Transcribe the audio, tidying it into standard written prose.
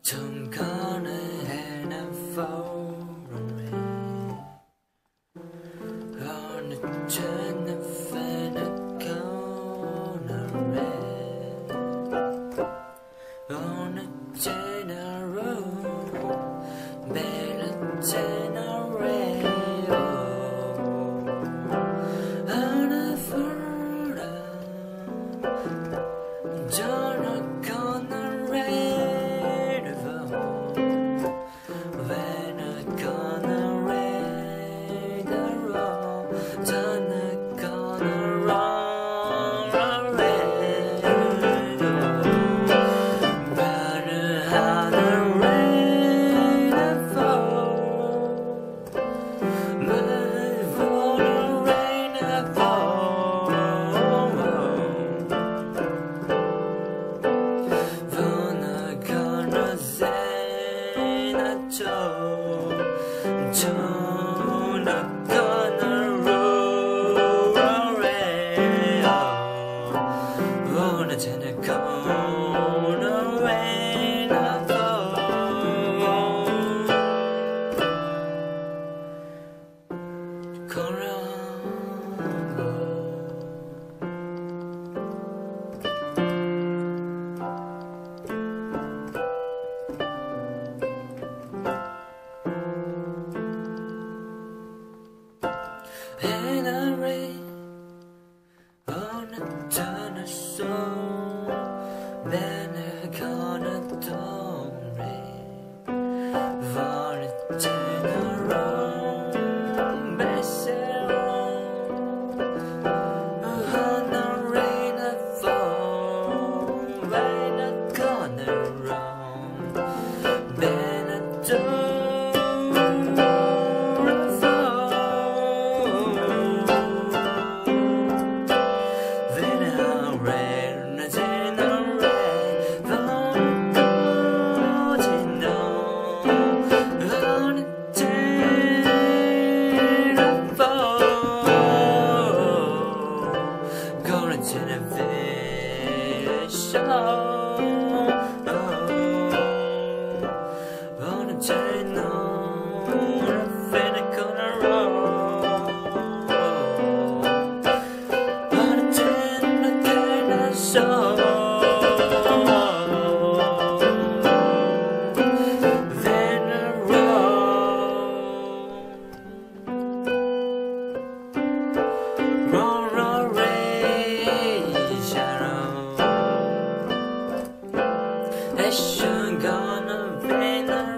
Don't gonna end up following me on the turn of the corner on the general better general on the further don't gonna rain when I gonna rain the road don't gonna run away but how the rain fall but for the rain fall when I gonna say that don't gonna roll away on the tender corner when I fall corner. And I rain on a ton of soul, then I gonna don't rain for the general message on the rain I fall, when I gonna run, then I don't. Gonna be